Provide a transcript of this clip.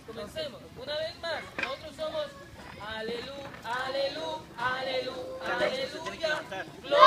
Comencemos. Una vez más. Nosotros somos aleluya, aleluya, aleluya.